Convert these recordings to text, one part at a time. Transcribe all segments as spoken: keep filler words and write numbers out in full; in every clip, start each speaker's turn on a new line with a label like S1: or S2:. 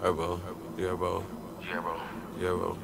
S1: Herbo, Herbo,
S2: Herbo,
S1: Herbo.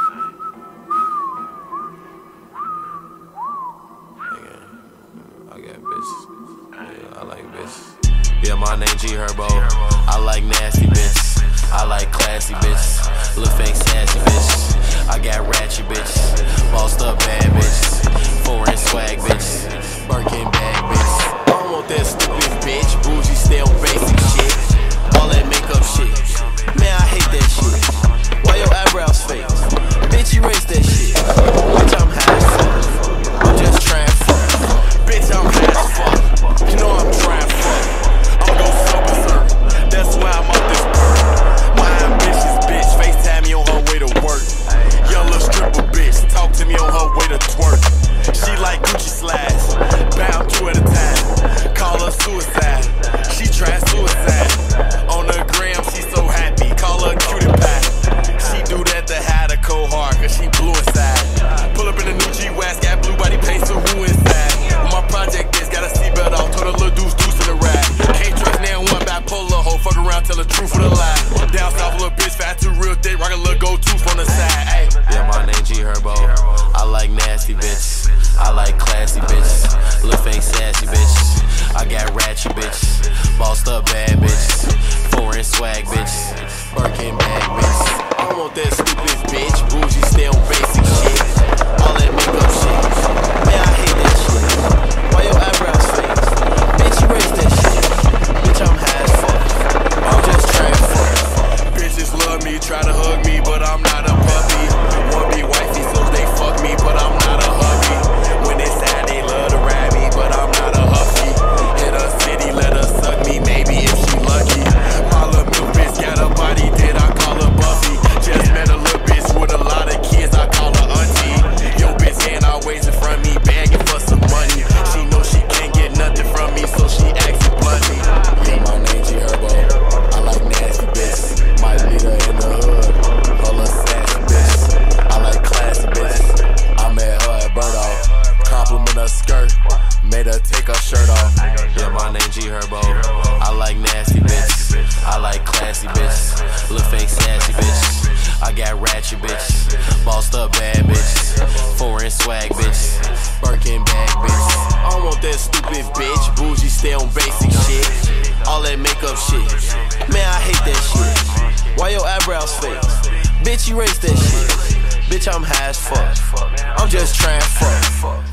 S1: I got bitches. Yeah, I like bitches. Yeah, my name G Herbo. I like nasty bitches. I like classy bitches. Lil' fake sassy bitches. I got ratchet bitches. Bossed up bad bitches. Foreign swag bitches. Birkin bag bitches. I don't want that stupid bitch. Bougie, stay on basic shit. All that makeup shit. Man, I hate that shit. Why your eyebrows fake? Bitch, erase that shit. Bitch, I'm high as fuck. I'm just trying to fuck. Bitch, I'm high as fuck. You know I'm trying to fuck. I'm gon' super berserk. That's why I'm off this perk. My ambitious bitch FaceTime me on her way to work. Young little stripper bitch talk to me on her way to twerk. She like Gucci slides, bound two at a time. Call her suicide. She try suicide. On the gram, she so happy. Call her cutie pie. She do that to hide a cold heart, cause she blue inside. Pull up in the new G-Wax, got blue body paint, so who inside? When my project is, got a seatbelt off, told her little deuce deuce in the ride. Can't trust now one bipolar hoe, fuck around, tell the truth or the lie. Down south, little bitch, fat too real thick, rock a little gold tooth on the side. Ay. Yeah, my name G Herbo. I like nasty bitches. I like classy bitches. Lil' fake sassy bitches. I got ratchet bitches. Bossed up bad bitches. Foreign swag bitches. Birkin bag bitches. I don't want that stupid bitch. Bougie, stay on basic shit. All that makeup shit. Man, I hate that shit. Why your eyebrows fake? Bitch, erase that shit. Bitch, I'm high as fuck. I'm just trying to fuck. Bitches love me, try to hug me, but I'm not a puppy. Wanna be wifey, so they fuck me, but I'm not a hubby. When they sad, they love to ride me, but I'm not a huffy. Hit a city, let her suck me, maybe if she lucky. My little milk bitch got a body, did I call her Buffy? Just met a little bitch with a lot of kids, I call her auntie. Yo bitch ain't always in front of me, begging for some money. She know she can't get nothing from me, so she acts bluntly. Yeah, my name G Herbo. I like nasty bitches. Might lead her in the hood. All her sassy bitches. I like classy bitches. I met her at Bird Off. Compliment her skirt. Made her take her shirt off. Yeah, my name G Herbo. I like nasty bitches. I like classy bitches. Lil' fake sassy bitches. I got ratchet bitches. Bossed up bad bitches. Foreign swag bitches. Birkin bag bitches. I don't want that stupid bitch. Bougie, stay on basic shit. All that makeup shit. Man, I hate that shit. Why your eyebrows fake? Bitch, erase that shit. Bitch, I'm high as fuck. I'm just trying to fuck.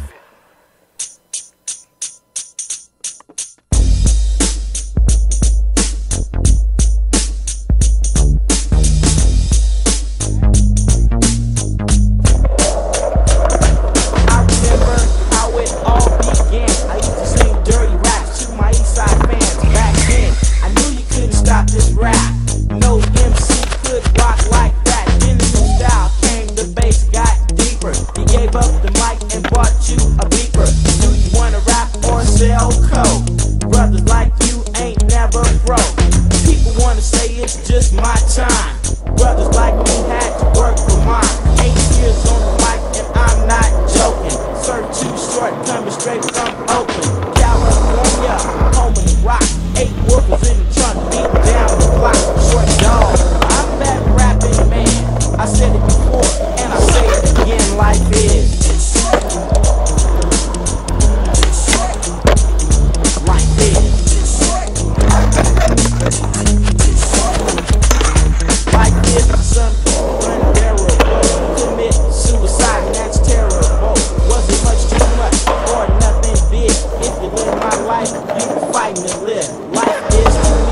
S3: Brothers like you ain't never broke. People wanna say it's just my time. Brothers like me had to work for mine. Eight years on the mic and I'm not joking. Sir too short, coming straight from Oakland, California, home of the rock. Eight woofers in the trunk, beat down the block. Short dog, I'm that rapping man. I said it before and I say it again, life is. Fighting to live. Life is too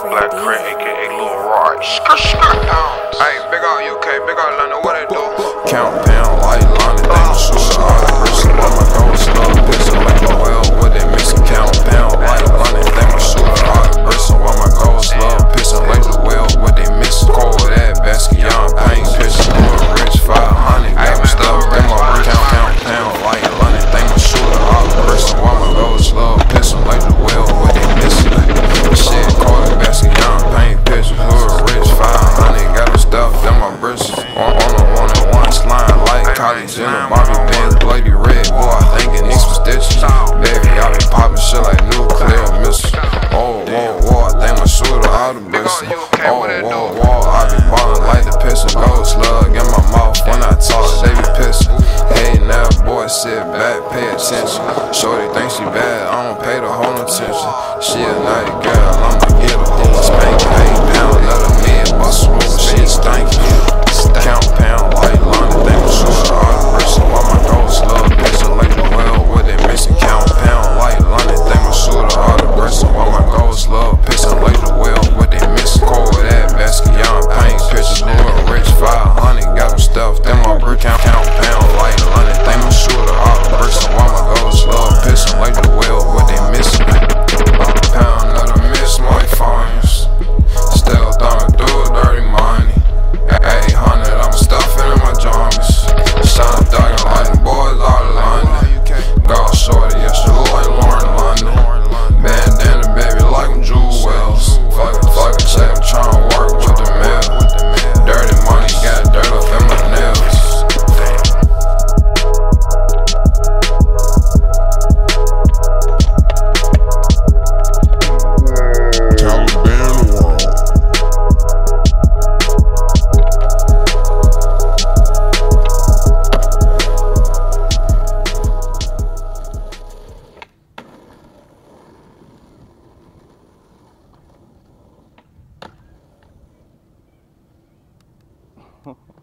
S2: Black Crit, aka Lil Roy. Hey, big ol' U K, big ol' London, what it do?
S4: Count pound like London, they my shooter, all the bricks, all my gold slow, pistol like the well, what they missing? Count pound like London, they my shooter, all the bricks, all my gold slow, pistol like the well, what they missing? Cold that basket, young paint, pistol, rich, five hundred, got my stuff, they my brick, count, count, pound like London, they my shooter, all the bricks, all my gold slow, pistol like the well, what they missing? Shit, cold that basket, young paint, pistol, hood, rich, five hundred, got my stuff, they my bricks, on, on the one and one slime like college in a Bobby Benz, bloody red, boy, I thinking these was stitches. Baby, I be popping shit like nuclear missiles. Oh, whoa, whoa, I think my shooter out of blister. Oh, whoa, whoa, I be ballin' like the pistol, gold slug in my mouth when I talk, they be pissing. Hey, now, boy, sit back, pay attention. Shorty think she bad, I don't pay the whole attention. She a night girl, I'ma get a whole spank, pay pound, let her mid bust over, she stanky. Count pound like London, they my shooter, all the bricks, all my gold slug, pistol like the well, what they missing? Count pound like London, they my shooter, all the bricks, all my gold slug, pistol like the well, what they missing? Cold that basket, young paint, pictures, new rich, five hundred, got them stuff, they my brick, count, count pound like London, they my shooter, all the bricks, all my gold slug, pistol like the well, what they missing? Pound of the miss, my phones, still thumbing through dirty money. eight hundred, I'm stuffing in my jammies. Shine thuggin' like them boys out of London. Gold shorty, yeah, she look like Lauren London. Bandana, baby, like them Jewels. Fuck it, fuck it, check, I'm tryna work with the mill. Dirty money, got dirt up in my nails. Taliban world.
S5: Huh.